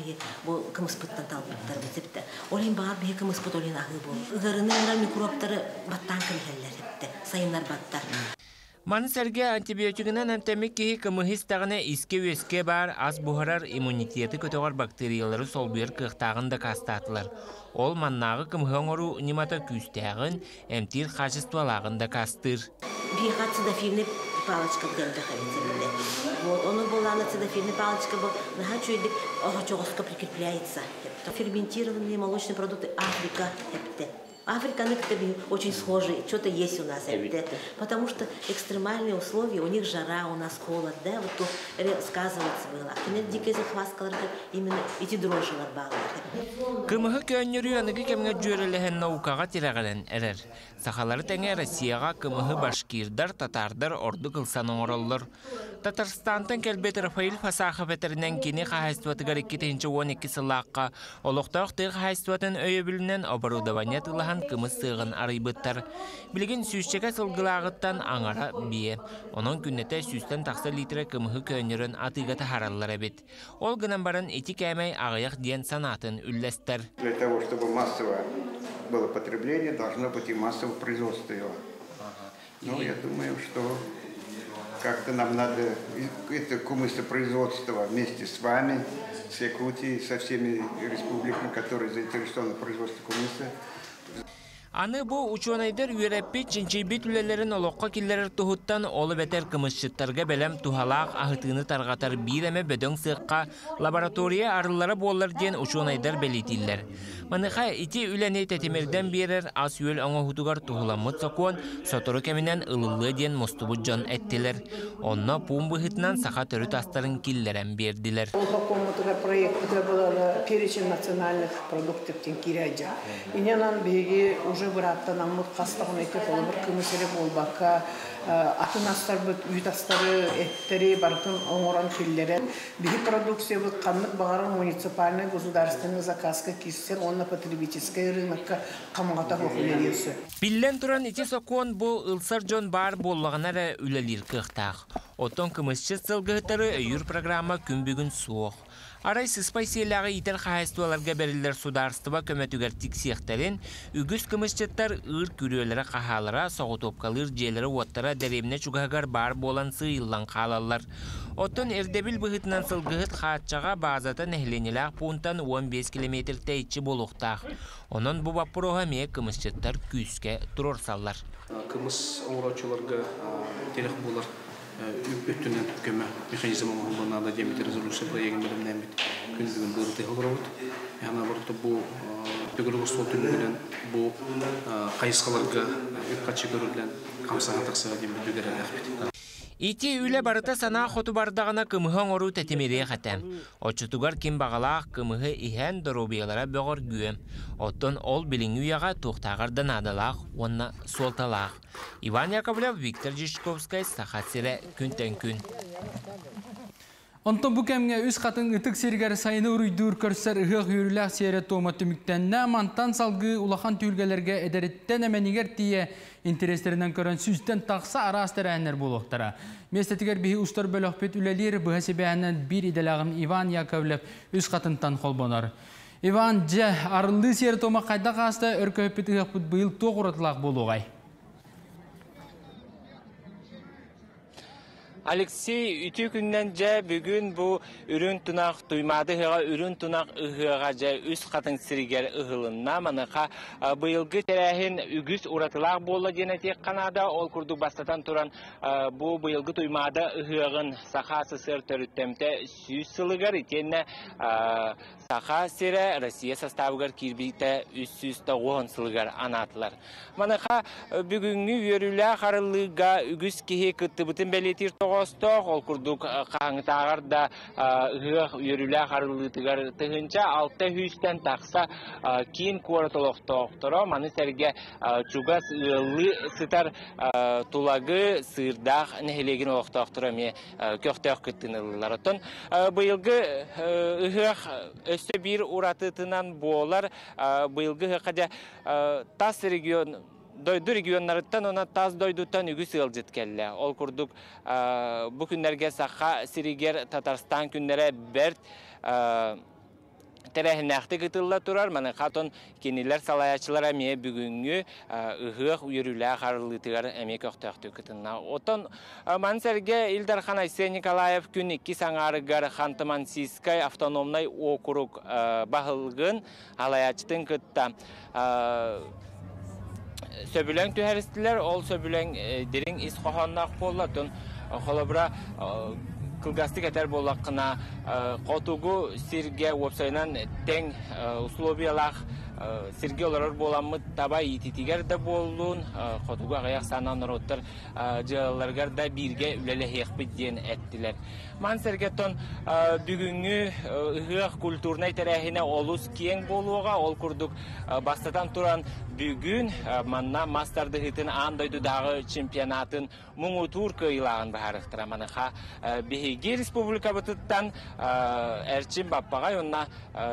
Бұл кымыспыттан талбыттар бітіпті. Олен бағар бігі кымыспыт олен ағы бол. Үгәрінің ұрар микробтары баттан кімхеллер епті. Сайынлар баттар. Маны сәрге антибиотигінен әмтәмек кейі кымығыстағына иске-өске бар аз бұғарар иммунитеті көтеғар бактериялары сол бір қықтағын да кастатылар. Ол маннағы кымығын ору немата күстәғын әмтир қачыстуалағын да кастыр. Бігі қат палочка дәлді қабетелінде. Вот, оны боланы цидофильный палочка был, наха чуйдик, охочоғысқа прикрепляется. Ферментированные молочные продукты Африка. Африканы очень схожи, что-то есть у нас. Потому что экстремальные условия, у них жара, у нас холод, да, вот то сказывается было. Кенет дикая захваскалар, именно эти дрожжи ларбалар. Кымығы көннері аныгы кемге жөрелеген наукаға тирағален әрер. Сақалары тәңе Россияға кымығы башкирдар, татардар орды қылсан оңырылыр. Татарстантын кәлбет Рафаил Фасақы бәтерінен кені қағайстуатығар 2-12 сылаққа олықтақтығы қағайстуатын өйі білінен обарудаванет ұлахан кымыз сығын арайбыттар. Білген сүйшчеге сылғылағыттан аңара бие. Оның күннете сүйстен тақсы литрі кымығы көнерін атыға тахаралар әбет. Ол гынан барын эти кәмей ағаяқ ден санатын үлләстер. Для того, чтобы массовое было потребление, должно быть и массовое производство его. Ну, я думаю, что как-то нам надо это кумысопроизводство вместе с вами, с Якутией, со всеми республиками, которые заинтересованы в производстве кумыса. Аны bu uçuanaydır üyereppi çinçeybet ülelerin oloqqa killerer tuhuttan olu beter kımışçıttarga belem tuhalaq ahıtını targatar bireme bedön sıqqa laboratoriya arılara bollar diyen uçuanaydır belitiller. Manıqa iti üleni tetemirden birer as yöl ona hutugar tuhulamıt sokuan sotoru keminen ılıllı diyen mustubucan ettiler. Onna pumbu hıtnan sağa törü tastarın killeren berdiler. Перечень национальных продуктов тенкиряджа. Инянан беги уже быраттан аммут кастагын эти холбур кымысыре болбакка атынастар бут үйтастары эттери бартын оңоран киллерен биги продукция бут каннык багарын муниципальный государственный заказка киссер онна потребительский рынокка камгата хокулерiyse. Билен туран ити сокуан bu ылсар жон бар боллаганара үлелир кыктак. Отон кымысчы сылгытары өйүр программа күн бүгүн суох. Арай сыспайсиялағы итер қағайстуаларға берілдер сударстыва көмөтігер тиксиектерін, үгіз кымышчеттар ыр күрелері қағалара, соғы топқалыр желері оттара дәреміне чуғағар бар болан сыйылан қалалар. Оттон эрдебіл бұғытынан сылғыт қатчаға базата нәхленелақ пунктан 15 км тәйтші болуқтақ. Онын бұл бапыруға ме кымышчеттар күйіске тұрорсалар. Кымыс оңыраучыларға терек болар. Үппеттінен көмі механизм оңғылығына да демет резолюция проегін білімнен бет күндігін бұрыты ғылырауыд. Яна бұрыты бұл бөгілігі сол түнігінен бұл қайысқаларға үпқатшы көрілден қамсаға тақсыға демет бөгірі әқпет. Ити үлі барыта сана қоту бардағына кымыған ору тәтемере қатам. Очытугар кем бағалақ кымығы ихен дұрубиялара бөғір гүйем. Оттон ол білің үйаға тоқтағырдан адалақ, онна солталақ. Иван Яковлев, Виктор Жишковскай, Сахатсире, күнтен күн. Онтон bu kemge üst katın ıtık sergeri sayını uruydur körser ıhık yürülük seyret toğma tümükten mantan salgı ulağan tülgelerge ederitten emeniger diye intereslerinden kören süzden taqsa arastır әнер buluqtara. Mestetiger bihi ustar bölökbet ülelir bu hesibəyəndən bir idelağın Ivan Yakovlev üst katından kolbonar. Ivan, arılı seyret toğma qayda qasta örköpet ıhıqbut bıyıl toğuratılaq buluğay. Alexey ütükünden ce bugün bu ürün tunak duymadı hığa ürün tunak ıhığa ce üst katın siriger ıhılınna manıqa bu yılgı terehin ügüs uğratılaq bolla genetik kanada ol kurduk bastatan turan bu yılgı duymadı ıhığın sahası sır törüttemte süs sılıgar itenne saha sire Rusya sastavgar kirbite üst oğun sılıgar anatlar. Manıqa bugünkü yörüle harılığa ügüs kihi kıttı bütün belirtir toğustoq ol kurduk qağıntağır da ıhıq yörüle harılıtıgar tıhınca altta hüsten taqsa kiin kuartoloqtoqtoro manı serge çugas ılı sıtar tulagı sırdağ nehilegin oqtoqtoro me köqtoq kıttınılılar. Oton bu yılgı ıhıq öste bir uratıtınan boğular bu yılgı hıqaca tas region doydu regionlarından ona taz doydutan ügüs ılcıt kelle. Ol kurduk bu günlerge sağa siriger Tatarstan günlere bert terehinäqti gıtılla turar. Mana qaton keniler salayaçılara me bugünkü ıhıq yürülä qarılıtıgar eme köqtöqtü gıtınna. Oton manserge Ildarxan Aysel Nikolayev gün 2 saŋarıgar Xanты-Mансийскай автономнай округ bahılgın alayaçtın gıtta. Söbülen tüheristiler, ol söbülen derin is qohannaq bollatın. Xolabra kılgastık eter bollaqına qotugu sirge websaynan ten условиялах Сергей олар боламы таба ититигер де болуын, қотуға ғаяқ санан ұроттар жылаларғар да бірге үлелі хеқпет ден әттілер. Ман сәргеттон бүгінгі ұғық культурнай тәрәхіне олус кең болуға ол күрдік бастатан тұран бүгін манна мастарды ғытын андойдудағы чемпионатын мұңы Турка илағын бағарықтыра. Маныға бейге республика бұтыттан әрчін баппаға онна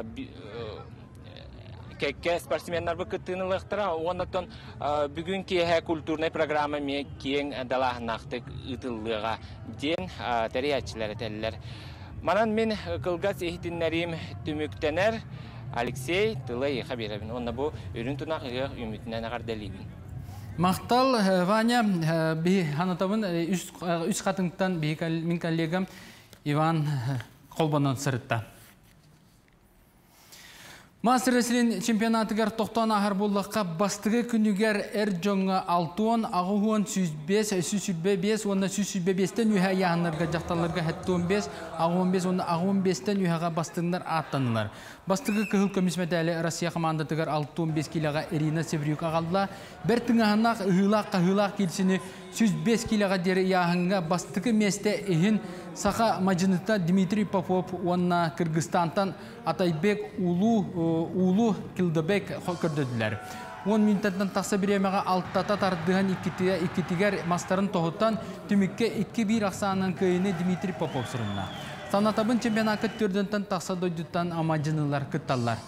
Kekke sportsmenler bıkıttığınılıqtıra, ondan bugün kihe kulturne programı me kiyen dalahnaxtık ıtıllığa den teriyatçılar eteller. Manan men kılgaz ehtinlerim tümüktener Alexey Tılay Xabirabin. Onda bu ürün tunaq ümitinden aqardalibin. Maqtal Vanya bir hanatavın üst katından min kollegam Ivan Kolbanon sırıtta. Master Wrestling чемпионатыгар тоқтан ахар боллаққа бастығы күнігер жоңға 6-10, ағуын 105, онна 105-тен үйә яғынларға жақталарға 15, ағуын 5, онна ағуын 5-тен үйәға бастығындар аттанылар. Бастығы күхіл көмісметәлі Россия командатыгар 6-15 килаға Ирина Севрюк ағалла. Бір тыңағынақ ұғылақ келсіні 105 килаға дері яғынға бастығы месте ехін Саха Маджиныта Дмитрий Попов, онна Кыргызстантан Атайбек Улу Килдебек көрдеділер. 10 минуттан тақса біремеға алтата тардыған иккетігер мастарын тоғыттан түмікке 2-1 ақсанын көйіні Дмитрий Попов сұрынна. Санатабын чемпионаты түрдентен тақса дойдыттан Амаджинылар күтталар.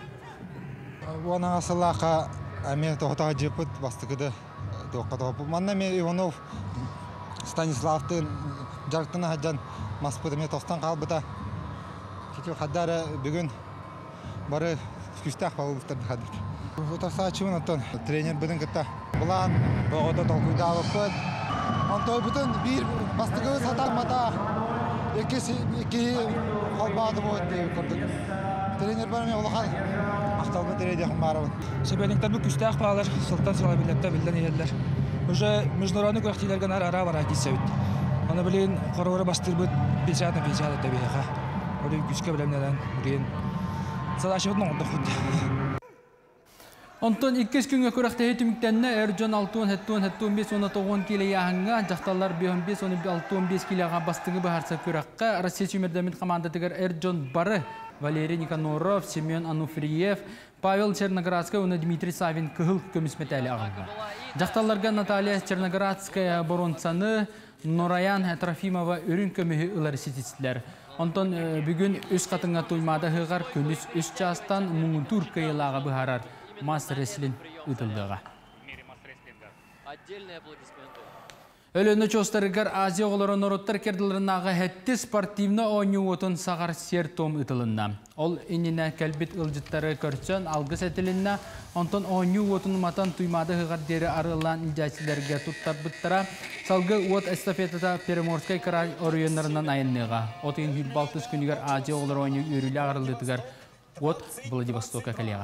Оны асылақа әме тоғытаға жепіт бастықыды тоққа тоғып. Манна мен Иванов Станиславтың жарықтың хаджан маспыдыме тоқстан қалбыта. Кетел қаддары бүгін бары күстақ бағылықтарды қадыр. Отақса ачымын оттан тренер бүгін күтті. Бұлан бұғыда толқуйда алып Онтой бүтін бір бастығы сатармата екі қолбағды бойды деп көрдік. Тренер бар мен олыған ақталғы трейді яқын барабын. Себеліңтен бұл күстақ бағалар сылттан сыла билетті білден елдер. Уже международный көрәқтейлерген ара бар әкесі өт. Оны білейін қорғыры бастыр бұд 5-6 дәбейіға. Олың күшке білемнеден білейін. Садашығыдың оңды құд. Онтон 2 күнге көрәқтәйі түміктенне әржон 6-10-15 келе яғынға, жақталар 5-15 келеға бастығы бағарса көрәққа Россия Чемердамент командатығыр әржон бары Валерий Никаноров, Семен Ануфриев, Павел Черноградская, оны Дмитрий Савин күхіл көмісметәлі ағылға. Жақталарға Наталья Черноградская боронцаны, Нораян Трофимова өрін көмігі ұлары сететсілер. Онтон бүгін үш қатыңға тұймады ғығар күніс үш частан мұңынтур кайылаға бұхарар. Master Wrestling ұтылдыға. Өліні чостарығар Азия оғылары нороттар керділерінаға әтті спортивны ойны отын сағар сер том ұтылынна. Ол иніне кәлбет ұлжыттары көрсен алғыс әтілінна, онтон ойны отын матан тұймады ғығар дері арылан инжайсілерге тұттар бұттара, салғы от эстафетата Переморскай край орыйынларынан айынныға. Отын хүлбалтыз күнігер Азия оғылары ойны өрілі ағырылдытығар от Владивостока кәлеға.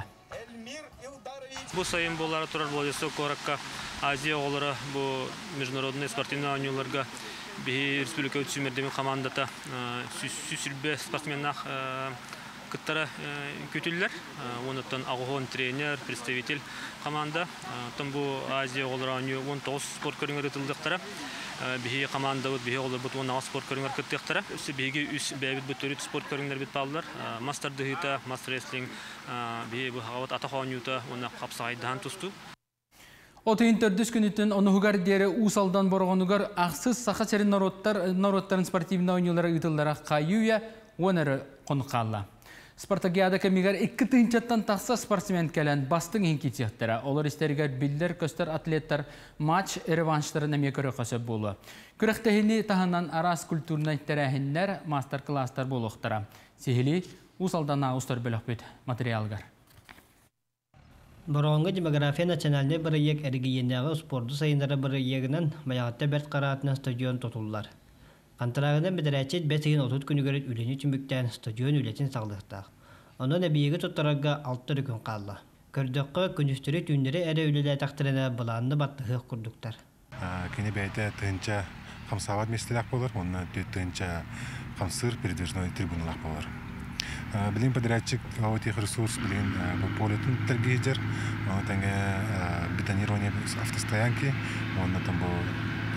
Бұл сайын болары тұрар Владивосток ораққа Азия оғылары бұл международный спортивный ойнуларға бейі республика өтсімердемін командата сүсілбе спортсменнақ күттара көтілілер. Онықтан ағуын тренер, представитель команда. Бұл Азия оғылары ойну 19 спорт көріңер өтілдіқтара. Бейі команда бұд, бейі оғылар бұд 16 спорт көріңер күттіқтара. Бейгі үс бәйбіт бұд төрет спорт көріңер бет балылар. Мастер дұхита, мастер рестлинг, бейі бұд ғават атақ ойнуыта, оны қапсағайдыған тұсту. Отын төрдіс күнітін онығығар дері ұсалдан борғанығар ақсыз сақа сәрін народтарын спортивна ойнылары ұтылдара қайуя, онары қоныққалла. Спартакиада кәмігер 2 тыынчаттан тақса спортсмен кәлін бастың енкетияқтыра. Олар істергер білдер, көстер атлеттар матч реванштарын әме көрі қосып болу. Күріқтәхіні тағынан арас культурна тәрәхінлер мастер-кластар болуқтыра. Сехілі ұсалдан ағыстар бөлік бөт материалғар. Боронғы демография национальный бір ек әргейендегі спорты сайындары бір егінен маяғатта бәрт қаратынан стадион тұтылылар. Антырағынан бедірәчет 5-30 күні көрет үлені түміктен стадион үлетін сағылықтақ. Оның әбейегі тұттарарға 6 күн қалды. Көрдіққа күністері түндері әрі үлелі тақтырына бұланды баттығы құрдықтар. Кені бәйті тұғынша қамсават местелек болыр, оны тұғынша қамсыр передвижной трибуналақ болыр. Білін подрядчик тех ресурс, білін полетін тәргейдер, оны тәңгі бетонирование автостоянки, оны там бұл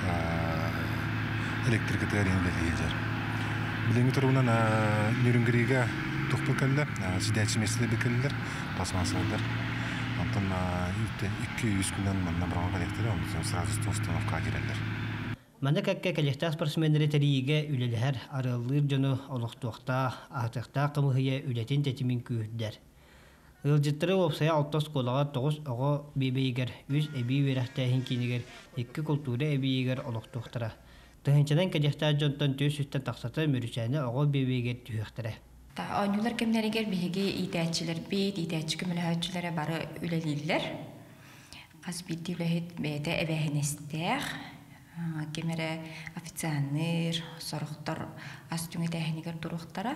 электрикатыгар енелер. Біліңгі тұрғынан нөрінгіріге тұқпыл кәлілер, сидәтші меселі бекелілер, пластмассалдар. Антон 200 күннен мұнна бұрған коллектері, оны сразу установка керелер. Маны кәкке коллектар спортсмендері тәрейге үлелер арылыр жону олықтуақта, артықта қымығыя үлетін тәтімін күйдер. Ылжыттыры опсая 6 қолаға 9 оғы бейбейгер, 3 әбей верақтайын кенегер, 2 культуры әбейгер олықтуақтыра. Тыгынчадан кәдехтар жонтон төсүстен тақсаты мөрүчәне оғы бебегер түйіқтірі. Ойнулар кемнерігер бейге идәтчілер бейт, идәтчі көмілі бары үлелейлер. Қаз бейті үләхет бәйті әбәхінестер, кемері официаныр, сұрықтар ас түңі тәхінігер дұрықтара.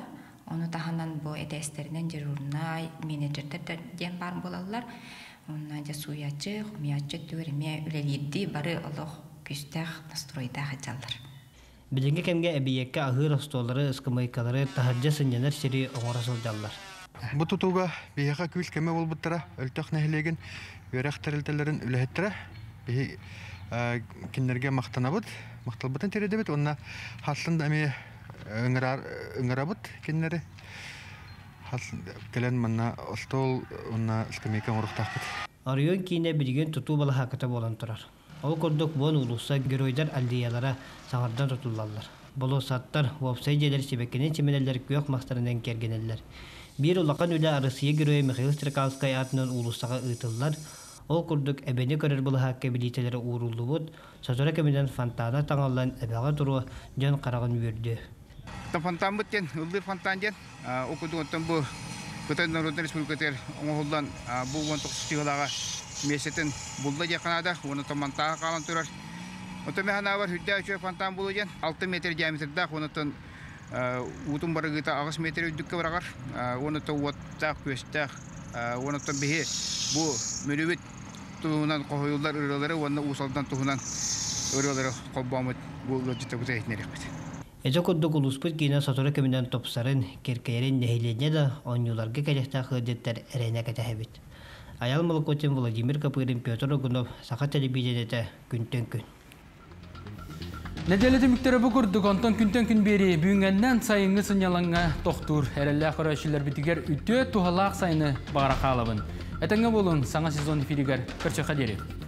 Onu tahanan bu edesterinden cerurna menedjerler den бар болалар. Ondan ja suyacı, humiyacı töreme üleliydi bari Allah küstah настройда хачалар. Bilinge kemge ebiyekke ahır ostolları, ıskımaykaları, tahacca sınyanır siri oğrasıl jallar. Bu tutuga biyaka kül keme olbuttara, öltök nehilegen, yörek teriltelerin ülehettara, bihi kinlerge maqtanabıt, maqtalbıtın teredebit, onna haslında emi ıngırabıt kinleri. Gelen manna ostol, onna ıskımaykan oruqtaqbıt. Arıyorn kine bilgin tutu bala hakata bolan turar. Ol kurduk bon ulusa göroydar aldiyalara sağırdan tutullarlar. Bolo sattar, websaytler şebekenin çimeneller kök maqtarından kergeneller. Bir ulaqan üle arasıya göroy Mikhail Strikalskay adının ulusağa ıtıllar. Ol kurduk ebeni görür bala hakkı biliteleri uğrullubut, satora keminden fantana tağalan ebağa turu can qarağın verdi. Fantan biten, ıldır fantan jen, okudu ondan bu Kıtay Narodna Respublikater oğuldan bu 19 yılağa mesetin bulda yakınada onu tamantağa kalan turar. Otomi hana var hüdde açıyor fantan bulujen 6 metre diametrede onu tan utun barıgıta 6 metre üddükke bırakar. Onu tan vatta köstek onu tan bihi bu mülübit tuğunan koyullar ırıları onu usaldan tuğunan ırıları kobbamut bu lojite bu tehnerik bit. Ece kudduk ulusput kina satora keminden topsarın kerkeyerin nehilenye de onyularga kelekta hırdetler erene ketehebit. Ayal Molokotin Vladimir Kapırin Pyotr Ogunov Saha Televizyonete güntön gün. Nedeleti mükteri bu kurduk ondan güntön gün beri büyüngenden sayını sınyalanğa tohtur. Herelle akıraşılar bitiger ütü tuhalaq sayını bağıra qalabın. Etenge bolun sana sezon ifiriger kırçı kaderi.